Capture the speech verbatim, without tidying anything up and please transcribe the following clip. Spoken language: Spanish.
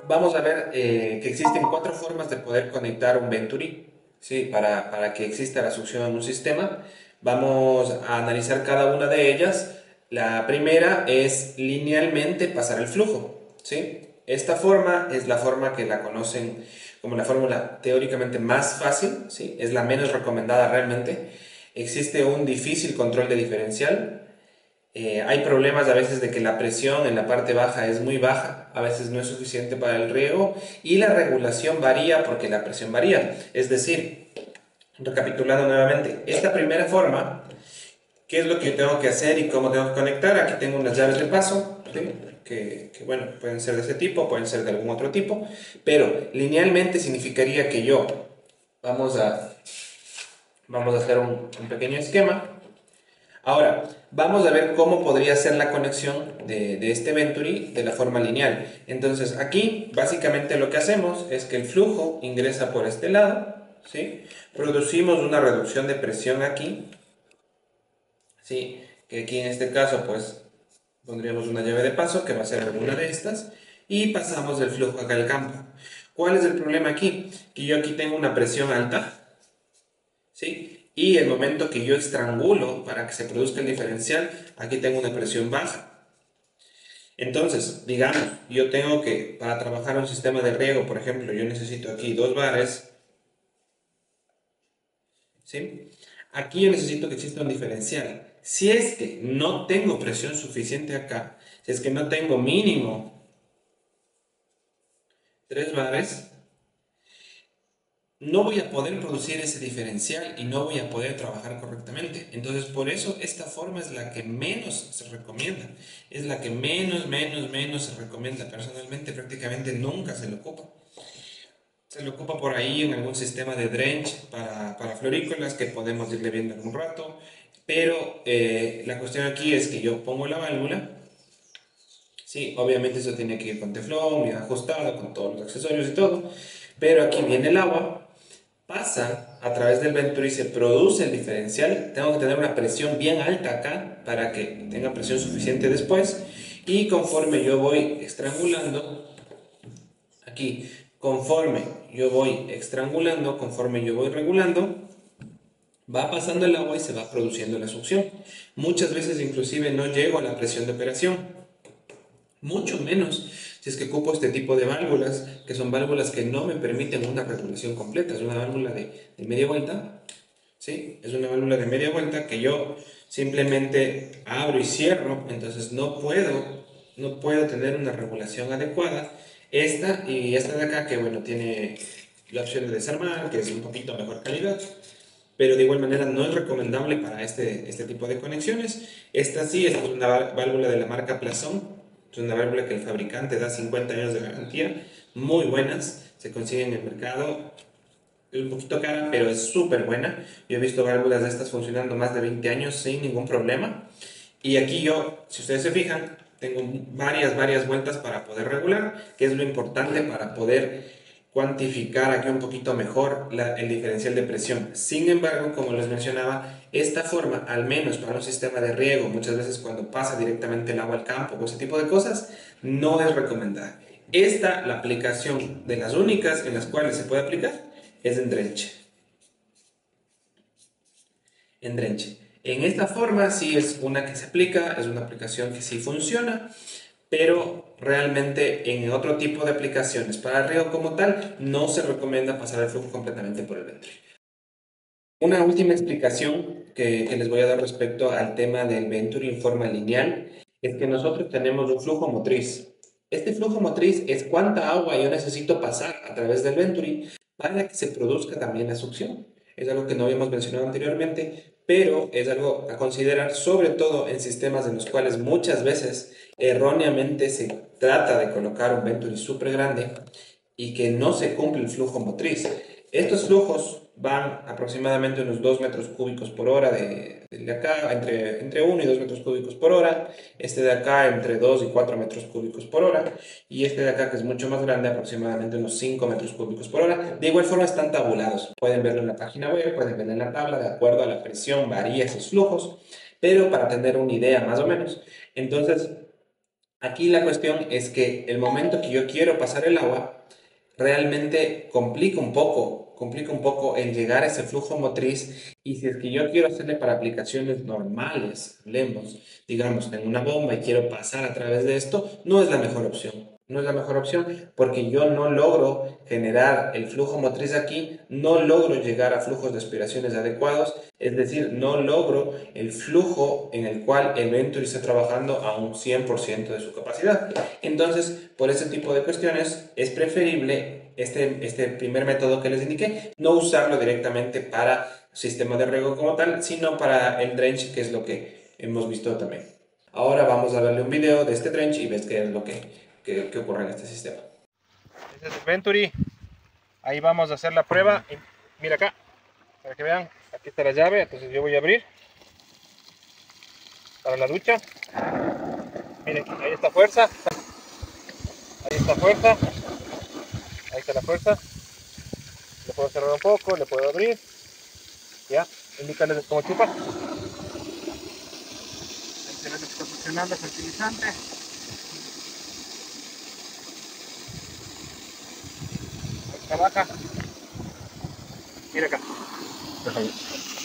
vamos a ver eh, que existen cuatro formas de poder conectar un Venturi, ¿sí? Para, para que exista la succión en un sistema. Vamos a analizar cada una de ellas. La primera es linealmente pasar el flujo, ¿sí? Esta forma es la forma que la conocen como la fórmula teóricamente más fácil, ¿sí? Es la menos recomendada realmente. Existe un difícil control de diferencial. Eh, hay problemas a veces de que la presión en la parte baja es muy baja, a veces no es suficiente para el riego y la regulación varía porque la presión varía. Es decir, recapitulando nuevamente, esta primera forma, ¿qué es lo que yo tengo que hacer y cómo tengo que conectar? Aquí tengo unas llaves de paso, ¿sí? que, que, bueno, pueden ser de ese tipo, pueden ser de algún otro tipo, pero linealmente significaría que yo, vamos a, vamos a hacer un, un pequeño esquema. Ahora, vamos a ver cómo podría ser la conexión de, de este Venturi de la forma lineal. Entonces, aquí básicamente lo que hacemos es que el flujo ingresa por este lado, ¿sí? Producimos una reducción de presión aquí, ¿sí? Que aquí en este caso, pues, pondríamos una llave de paso que va a ser alguna de estas y pasamos el flujo acá al campo. ¿Cuál es el problema aquí? Que yo aquí tengo una presión alta, ¿sí? Y el momento que yo estrangulo para que se produzca el diferencial, aquí tengo una presión baja. Entonces, digamos, yo tengo que, para trabajar un sistema de riego, por ejemplo, yo necesito aquí dos bares, ¿sí? Aquí yo necesito que exista un diferencial. Si es que no tengo presión suficiente acá, si es que no tengo mínimo tres bares, no voy a poder producir ese diferencial y no voy a poder trabajar correctamente. Entonces, por eso esta forma es la que menos se recomienda. Es la que menos, menos, menos se recomienda. Personalmente, prácticamente nunca se le ocupa. Se le ocupa por ahí en algún sistema de drench para, para florícolas que podemos irle viendo en un rato. Pero eh, la cuestión aquí es que yo pongo la válvula. Sí, obviamente eso tiene que ir con teflón, bien ajustado, con todos los accesorios y todo. Pero aquí viene el agua, pasa a través del Venturi y se produce el diferencial. Tengo que tener una presión bien alta acá para que tenga presión suficiente después. Y conforme yo voy estrangulando, aquí, conforme yo voy estrangulando, conforme yo voy regulando, va pasando el agua y se va produciendo la succión. Muchas veces inclusive no llego a la presión de operación, mucho menos si es que ocupo este tipo de válvulas, que son válvulas que no me permiten una regulación completa. Es una válvula de, de media vuelta, ¿sí? Es una válvula de media vuelta que yo simplemente abro y cierro, entonces no puedo, no puedo tener una regulación adecuada. Esta y esta de acá, que bueno, tiene la opción de desarmar, que es un poquito mejor calidad, pero de igual manera no es recomendable para este, este tipo de conexiones. Esta sí, esta es una válvula de la marca Plazón, es una válvula que el fabricante da cincuenta años de garantía, muy buenas, se consiguen en el mercado, es un poquito cara, pero es súper buena. Yo he visto válvulas de estas funcionando más de veinte años sin ningún problema. Y aquí yo, si ustedes se fijan, tengo varias, varias vueltas para poder regular, que es lo importante para poder cuantificar aquí un poquito mejor la, el diferencial de presión. Sin embargo, como les mencionaba, esta forma, al menos para un sistema de riego, muchas veces cuando pasa directamente el agua al campo o ese tipo de cosas, no es recomendada. Esta, la aplicación de las únicas en las cuales se puede aplicar, es en drenche. En drenche. En esta forma sí es una que se aplica, es una aplicación que sí funciona, pero realmente en otro tipo de aplicaciones para el riego como tal no se recomienda pasar el flujo completamente por el Venturi. Una última explicación que, que les voy a dar respecto al tema del Venturi en forma lineal es que nosotros tenemos un flujo motriz. Este flujo motriz es cuánta agua yo necesito pasar a través del Venturi para que se produzca también la succión. Es algo que no habíamos mencionado anteriormente, pero es algo a considerar, sobre todo en sistemas en los cuales muchas veces erróneamente se trata de colocar un Venturi súper grande y que no se cumple el flujo motriz. Estos flujos van aproximadamente unos dos metros cúbicos por hora de, de acá, entre, entre uno y dos metros cúbicos por hora, este de acá entre dos y cuatro metros cúbicos por hora, y este de acá que es mucho más grande, aproximadamente unos cinco metros cúbicos por hora. De igual forma están tabulados, pueden verlo en la página web, pueden verlo en la tabla, de acuerdo a la presión varía esos flujos, pero para tener una idea más o menos. Entonces, Aquí la cuestión es que el momento que yo quiero pasar el agua, realmente complica un poco, complica un poco el llegar a ese flujo motriz y si es que yo quiero hacerle para aplicaciones normales, hablemos, digamos, tengo una bomba y quiero pasar a través de esto, no es la mejor opción. No es la mejor opción porque yo no logro generar el flujo motriz aquí, no logro llegar a flujos de aspiraciones adecuados, es decir, no logro el flujo en el cual el Venturi está trabajando a un cien por ciento de su capacidad. Entonces, por ese tipo de cuestiones, es preferible este, este primer método que les indiqué, no usarlo directamente para sistema de riego como tal, sino para el drench, que es lo que hemos visto también. Ahora vamos a verle un video de este drench y ves qué es lo que, que, que ocurre en este sistema. Este es el Venturi. Ahí vamos a hacer la prueba. Y mira acá, para que vean, aquí está la llave. Entonces yo voy a abrir para la ducha. Miren, ahí está fuerza. Ahí está fuerza. Ahí está la fuerza. Le puedo cerrar un poco, le puedo abrir. Ya, indicarles cómo chupa. Ahí se ve que está funcionando el fertilizante. Ahí trabaja. Mira acá.